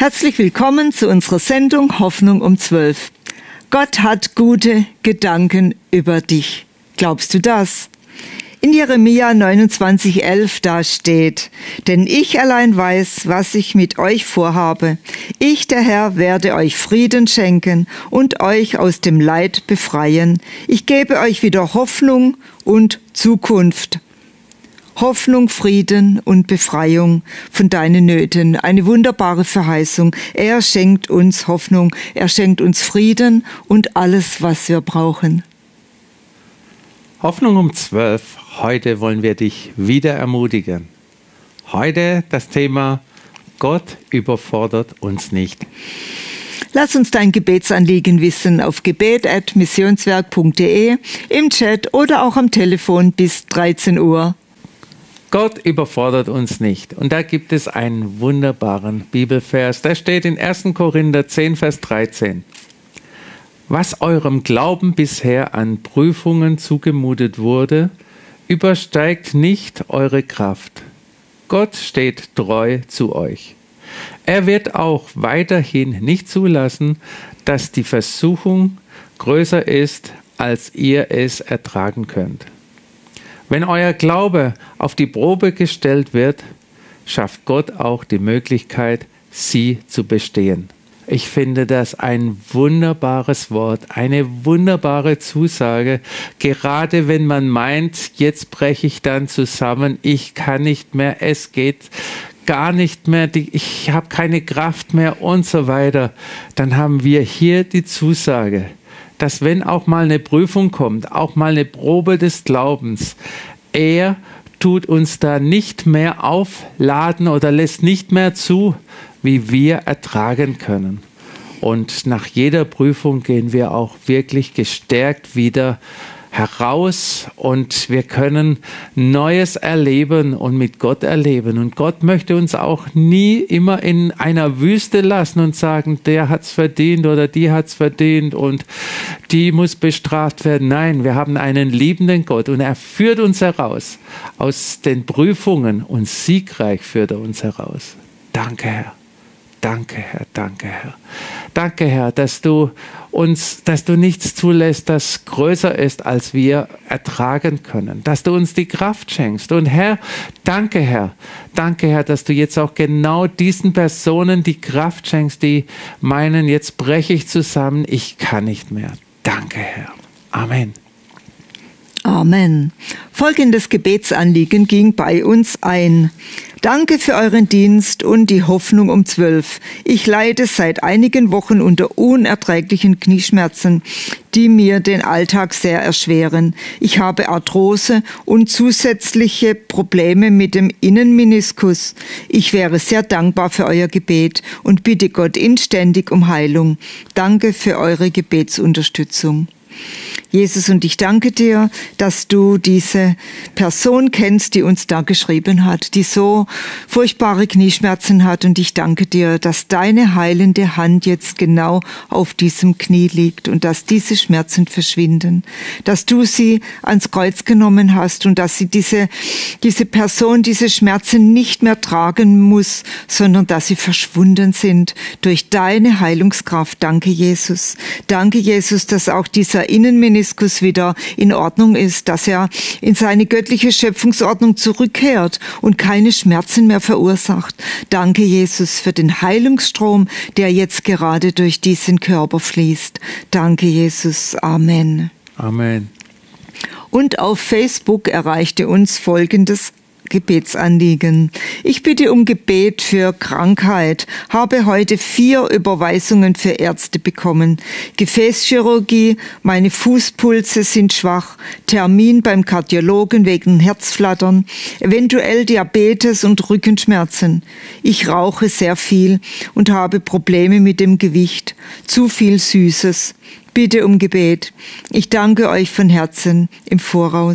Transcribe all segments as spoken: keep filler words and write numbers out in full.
Herzlich willkommen zu unserer Sendung Hoffnung um zwölf. Gott hat gute Gedanken über dich. Glaubst du das? In Jeremia neunundzwanzig elf da steht: Denn ich allein weiß, was ich mit euch vorhabe. Ich, der Herr, werde euch Frieden schenken und euch aus dem Leid befreien. Ich gebe euch wieder Hoffnung und Zukunft. Hoffnung, Frieden und Befreiung von deinen Nöten. Eine wunderbare Verheißung. Er schenkt uns Hoffnung, er schenkt uns Frieden und alles, was wir brauchen. Hoffnung um zwölf. Heute wollen wir dich wieder ermutigen. Heute das Thema: Gott überfordert uns nicht. Lass uns dein Gebetsanliegen wissen auf gebet at missionswerk punkt de, im Chat oder auch am Telefon bis dreizehn Uhr. Gott überfordert uns nicht. Und da gibt es einen wunderbaren Bibelvers. Der steht in ersten Korinther zehn, Vers dreizehn. Was eurem Glauben bisher an Prüfungen zugemutet wurde, übersteigt nicht eure Kraft. Gott steht treu zu euch. Er wird auch weiterhin nicht zulassen, dass die Versuchung größer ist, als ihr es ertragen könnt. Wenn euer Glaube auf die Probe gestellt wird, schafft Gott auch die Möglichkeit, sie zu bestehen. Ich finde das ein wunderbares Wort, eine wunderbare Zusage, gerade wenn man meint, jetzt breche ich dann zusammen, ich kann nicht mehr, es geht gar nicht mehr, ich habe keine Kraft mehr und so weiter. Dann haben wir hier die Zusage, dass wenn auch mal eine Prüfung kommt, auch mal eine Probe des Glaubens, er tut uns da nicht mehr aufladen oder lässt nicht mehr zu, wie wir ertragen können. Und nach jeder Prüfung gehen wir auch wirklich gestärkt wieder heraus und wir können Neues erleben und mit Gott erleben. Und Gott möchte uns auch nie immer in einer Wüste lassen und sagen, der hat's verdient oder die hat's verdient und die muss bestraft werden. Nein, wir haben einen liebenden Gott und er führt uns heraus aus den Prüfungen und siegreich führt er uns heraus. Danke, Herr. Danke, Herr, danke, Herr. Danke, Herr, dass du uns, dass du nichts zulässt, das größer ist, als wir ertragen können. Dass du uns die Kraft schenkst. Und Herr, danke, Herr. Danke, Herr, dass du jetzt auch genau diesen Personen die Kraft schenkst, die meinen, jetzt breche ich zusammen, ich kann nicht mehr. Danke, Herr. Amen. Amen. Folgendes Gebetsanliegen ging bei uns ein. Danke für euren Dienst und die Hoffnung um zwölf. Ich leide seit einigen Wochen unter unerträglichen Knieschmerzen, die mir den Alltag sehr erschweren. Ich habe Arthrose und zusätzliche Probleme mit dem Innenmeniskus. Ich wäre sehr dankbar für euer Gebet und bitte Gott inständig um Heilung. Danke für eure Gebetsunterstützung. Jesus, und ich danke dir, dass du diese Person kennst, die uns da geschrieben hat, die so furchtbare Knieschmerzen hat. Und ich danke dir, dass deine heilende Hand jetzt genau auf diesem Knie liegt und dass diese Schmerzen verschwinden, dass du sie ans Kreuz genommen hast und dass sie diese, diese Person diese Schmerzen nicht mehr tragen muss, sondern dass sie verschwunden sind durch deine Heilungskraft. Danke, Jesus. Danke, Jesus, dass auch dieser Innenmeniskus wieder in Ordnung ist, dass er in seine göttliche Schöpfungsordnung zurückkehrt und keine Schmerzen mehr verursacht. Danke, Jesus, für den Heilungsstrom, der jetzt gerade durch diesen Körper fließt. Danke, Jesus. Amen. Amen. Und auf Facebook erreichte uns Folgendes Gebetsanliegen. Ich bitte um Gebet für Krankheit, habe heute vier Überweisungen für Ärzte bekommen. Gefäßchirurgie, meine Fußpulse sind schwach, Termin beim Kardiologen wegen Herzflattern, eventuell Diabetes und Rückenschmerzen. Ich rauche sehr viel und habe Probleme mit dem Gewicht, zu viel Süßes. Bitte um Gebet. Ich danke euch von Herzen im Voraus.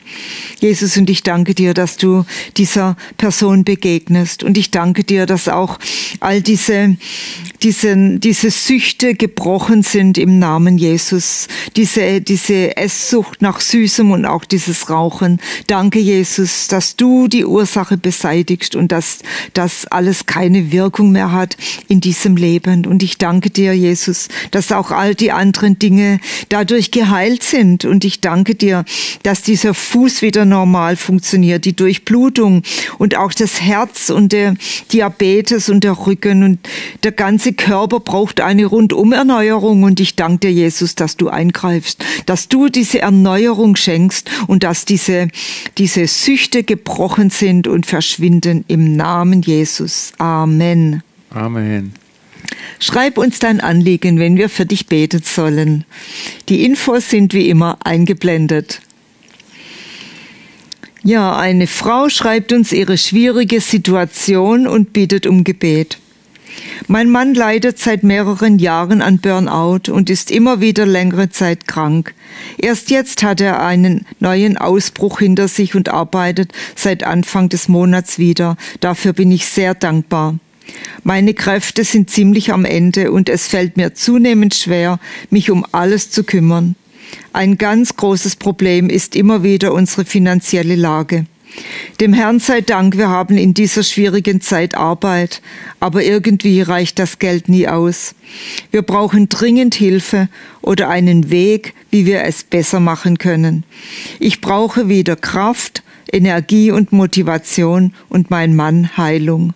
Jesus, und ich danke dir, dass du dieser Person begegnest. Und ich danke dir, dass auch all diese, diese, diese Süchte gebrochen sind im Namen Jesus. Diese, diese Esssucht nach Süßem und auch dieses Rauchen. Danke, Jesus, dass du die Ursache beseitigst und dass das alles keine Wirkung mehr hat in diesem Leben. Und ich danke dir, Jesus, dass auch all die anderen Dinge dadurch geheilt sind. Und ich danke dir, dass dieser Fuß wieder normal funktioniert, die Durchblutung und auch das Herz und der Diabetes und der Rücken und der ganze Körper braucht eine Rundumerneuerung. Und ich danke dir, Jesus, dass du eingreifst, dass du diese Erneuerung schenkst und dass diese, diese Süchte gebrochen sind und verschwinden im Namen Jesus. Amen. Amen. Schreib uns dein Anliegen, wenn wir für dich beten sollen. Die Infos sind wie immer eingeblendet. Ja, eine Frau schreibt uns ihre schwierige Situation und bittet um Gebet. Mein Mann leidet seit mehreren Jahren an Burnout und ist immer wieder längere Zeit krank. Erst jetzt hat er einen neuen Ausbruch hinter sich und arbeitet seit Anfang des Monats wieder. Dafür bin ich sehr dankbar. Meine Kräfte sind ziemlich am Ende und es fällt mir zunehmend schwer, mich um alles zu kümmern. Ein ganz großes Problem ist immer wieder unsere finanzielle Lage. Dem Herrn sei Dank, wir haben in dieser schwierigen Zeit Arbeit, aber irgendwie reicht das Geld nie aus. Wir brauchen dringend Hilfe oder einen Weg, wie wir es besser machen können. Ich brauche wieder Kraft, Energie und Motivation und mein Mann Heilung.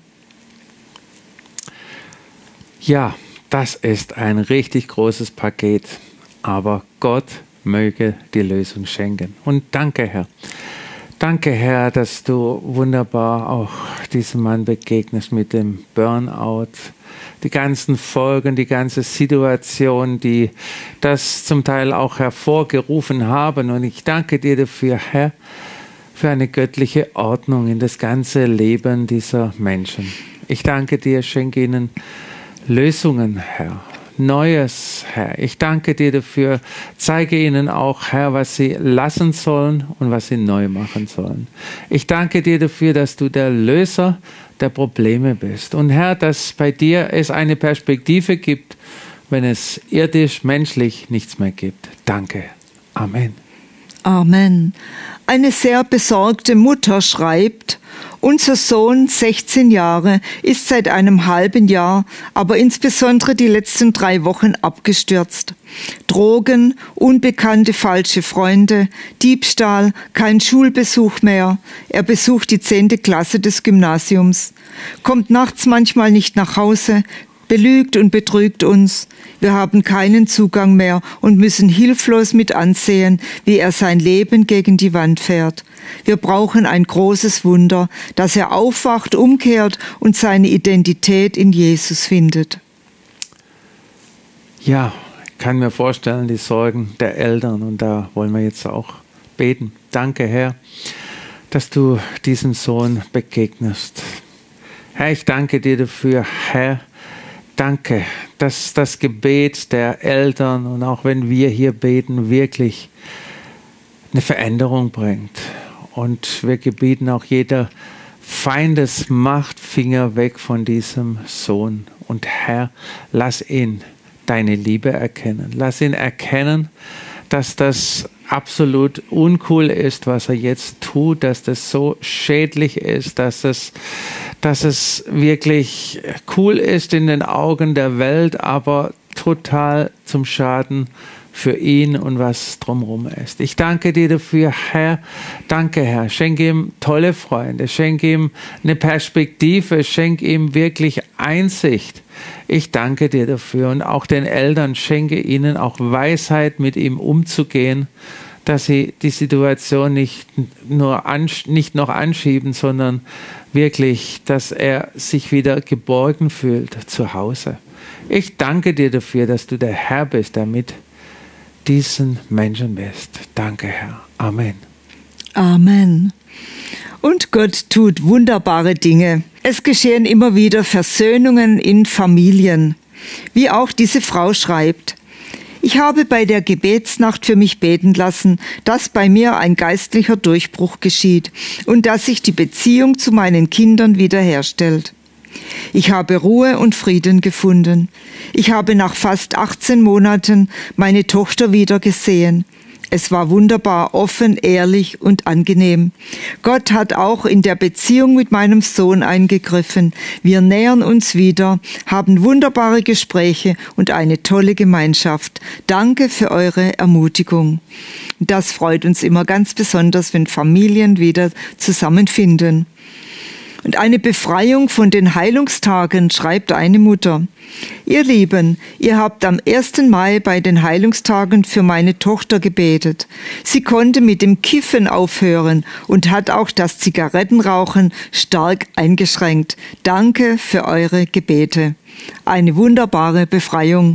Ja, das ist ein richtig großes Paket, aber Gott möge die Lösung schenken. Und danke, Herr. Danke, Herr, dass du wunderbar auch diesem Mann begegnest mit dem Burnout. Die ganzen Folgen, die ganze Situation, die das zum Teil auch hervorgerufen haben. Und ich danke dir dafür, Herr, für eine göttliche Ordnung in das ganze Leben dieser Menschen. Ich danke dir, schenke ihnen Lösungen, Herr. Neues, Herr. Ich danke dir dafür. Zeige ihnen auch, Herr, was sie lassen sollen und was sie neu machen sollen. Ich danke dir dafür, dass du der Löser der Probleme bist. Und Herr, dass bei dir es eine Perspektive gibt, wenn es irdisch, menschlich nichts mehr gibt. Danke. Amen. Amen. Eine sehr besorgte Mutter schreibt: Unser Sohn, sechzehn Jahre, ist seit einem halben Jahr, aber insbesondere die letzten drei Wochen abgestürzt. Drogen, unbekannte falsche Freunde, Diebstahl, kein Schulbesuch mehr. Er besucht die zehnte Klasse des Gymnasiums, kommt nachts manchmal nicht nach Hause, belügt und betrügt uns. Wir haben keinen Zugang mehr und müssen hilflos mit ansehen, wie er sein Leben gegen die Wand fährt. Wir brauchen ein großes Wunder, dass er aufwacht, umkehrt und seine Identität in Jesus findet. Ja, ich kann mir vorstellen, die Sorgen der Eltern, und da wollen wir jetzt auch beten. Danke, Herr, dass du diesem Sohn begegnest. Herr, ich danke dir dafür, Herr, danke, dass das Gebet der Eltern und auch wenn wir hier beten, wirklich eine Veränderung bringt. Und wir gebieten auch jeder Feindesmachtfinger weg von diesem Sohn. Und Herr, lass ihn deine Liebe erkennen. Lass ihn erkennen, dass das absolut uncool ist, was er jetzt tut, dass das so schädlich ist, dass es, dass es wirklich cool ist in den Augen der Welt, aber total zum Schaden für ihn und was drumherum ist. Ich danke dir dafür, Herr. Danke, Herr. Schenke ihm tolle Freunde, schenke ihm eine Perspektive, schenke ihm wirklich Einsicht. Ich danke dir dafür und auch den Eltern schenke ihnen auch Weisheit, mit ihm umzugehen, dass sie die Situation nicht nur ansch- nicht noch anschieben, sondern wirklich, dass er sich wieder geborgen fühlt zu Hause. Ich danke dir dafür, dass du der Herr bist, der mit diesen Menschen bist. Danke, Herr. Amen. Amen. Und Gott tut wunderbare Dinge. Es geschehen immer wieder Versöhnungen in Familien, wie auch diese Frau schreibt. Ich Ich habe bei der Gebetsnacht für mich beten lassen, dass bei mir ein geistlicher Durchbruch geschieht und dass sich die Beziehung zu meinen Kindern wiederherstellt. Ich habe Ruhe und Frieden gefunden. Ich habe nach fast achtzehn Monaten meine Tochter wieder gesehen. Es war wunderbar, offen, ehrlich und angenehm. Gott hat auch in der Beziehung mit meinem Sohn eingegriffen. Wir nähern uns wieder, haben wunderbare Gespräche und eine tolle Gemeinschaft. Danke für eure Ermutigung. Das freut uns immer ganz besonders, wenn Familien wieder zusammenfinden. Und eine Befreiung von den Heilungstagen, schreibt eine Mutter. Ihr Lieben, ihr habt am ersten Mai bei den Heilungstagen für meine Tochter gebetet. Sie konnte mit dem Kiffen aufhören und hat auch das Zigarettenrauchen stark eingeschränkt. Danke für eure Gebete. Eine wunderbare Befreiung.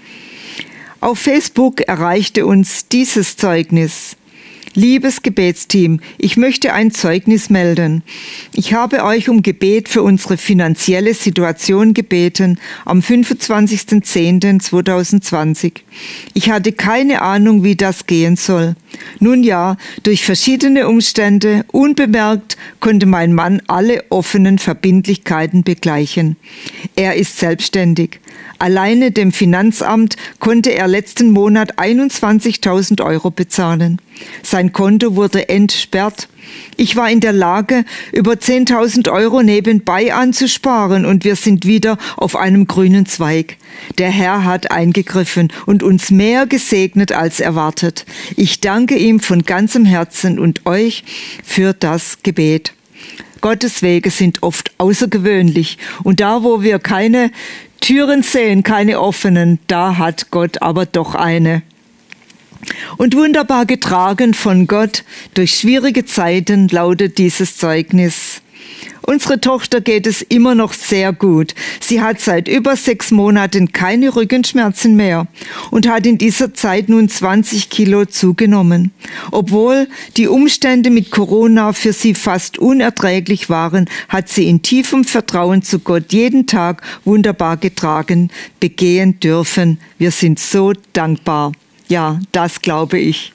Auf Facebook erreichte uns dieses Zeugnis. Liebes Gebetsteam, ich möchte ein Zeugnis melden. Ich habe euch um Gebet für unsere finanzielle Situation gebeten am fünfundzwanzigsten zehnten zweitausendzwanzig. Ich hatte keine Ahnung, wie das gehen soll. Nun ja, durch verschiedene Umstände, unbemerkt, konnte mein Mann alle offenen Verbindlichkeiten begleichen. Er ist selbstständig. Alleine dem Finanzamt konnte er letzten Monat einundzwanzigtausend Euro bezahlen. Sein Konto wurde entsperrt. Ich war in der Lage, über zehntausend Euro nebenbei anzusparen und wir sind wieder auf einem grünen Zweig. Der Herr hat eingegriffen und uns mehr gesegnet als erwartet. Ich danke ihm von ganzem Herzen und euch für das Gebet. Gottes Wege sind oft außergewöhnlich und da, wo wir keine Türen sehen, keine offenen, da hat Gott aber doch eine. Und wunderbar getragen von Gott durch schwierige Zeiten lautet dieses Zeugnis. Unsere Tochter geht es immer noch sehr gut. Sie hat seit über sechs Monaten keine Rückenschmerzen mehr und hat in dieser Zeit nun zwanzig Kilo zugenommen. Obwohl die Umstände mit Corona für sie fast unerträglich waren, hat sie in tiefem Vertrauen zu Gott jeden Tag wunderbar getragen, begehen dürfen. Wir sind so dankbar. Ja, das glaube ich.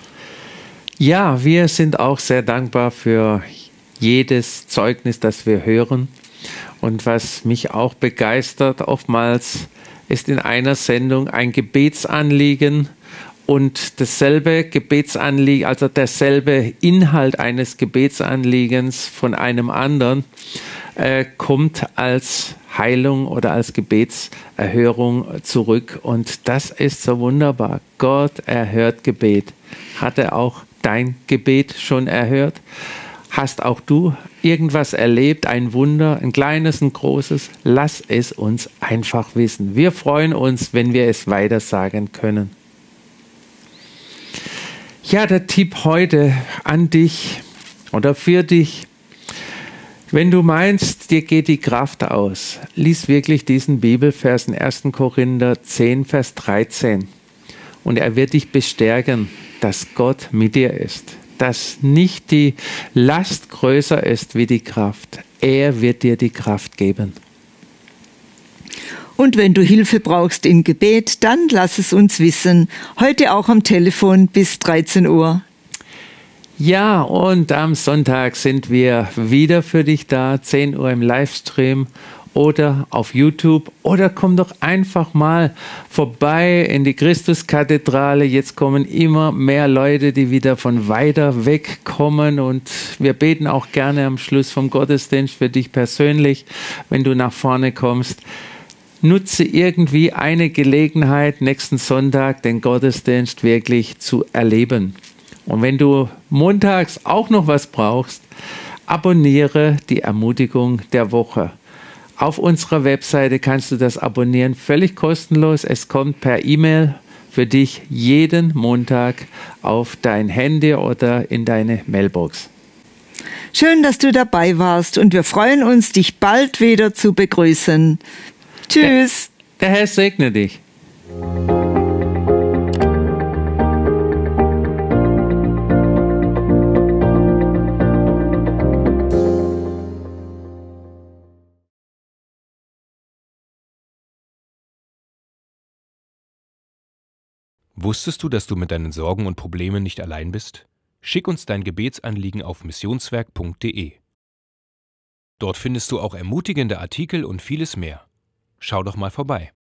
Ja, wir sind auch sehr dankbar für jedes Zeugnis, das wir hören. Und was mich auch begeistert, oftmals ist in einer Sendung ein Gebetsanliegen und dasselbe Gebetsanliegen, also derselbe Inhalt eines Gebetsanliegens von einem anderen, äh, kommt als Heilung oder als Gebetserhörung zurück. Und das ist so wunderbar. Gott erhört Gebet. Hat er auch dein Gebet schon erhört? Hast auch du irgendwas erlebt, ein Wunder, ein kleines, ein großes? Lass es uns einfach wissen. Wir freuen uns, wenn wir es weitersagen können. Ja, der Tipp heute an dich oder für dich. Wenn du meinst, dir geht die Kraft aus, lies wirklich diesen Bibelvers in ersten Korinther zehn, Vers dreizehn. Und er wird dich bestärken, dass Gott mit dir ist. Dass nicht die Last größer ist wie die Kraft. Er wird dir die Kraft geben. Und wenn du Hilfe brauchst im Gebet, dann lass es uns wissen. Heute auch am Telefon bis dreizehn Uhr. Ja, und am Sonntag sind wir wieder für dich da, zehn Uhr im Livestream oder auf YouTube. Oder komm doch einfach mal vorbei in die Christuskathedrale. Jetzt kommen immer mehr Leute, die wieder von weiter weg kommen. Und wir beten auch gerne am Schluss vom Gottesdienst für dich persönlich, wenn du nach vorne kommst. Nutze irgendwie eine Gelegenheit, nächsten Sonntag den Gottesdienst wirklich zu erleben. Und wenn du montags auch noch was brauchst, abonniere die Ermutigung der Woche. Auf unserer Webseite kannst du das abonnieren, völlig kostenlos. Es kommt per E-Mail für dich jeden Montag auf dein Handy oder in deine Mailbox. Schön, dass du dabei warst und wir freuen uns, dich bald wieder zu begrüßen. Tschüss. Der, der Herr segne dich. Wusstest du, dass du mit deinen Sorgen und Problemen nicht allein bist? Schick uns dein Gebetsanliegen auf missionswerk punkt de. Dort findest du auch ermutigende Artikel und vieles mehr. Schau doch mal vorbei.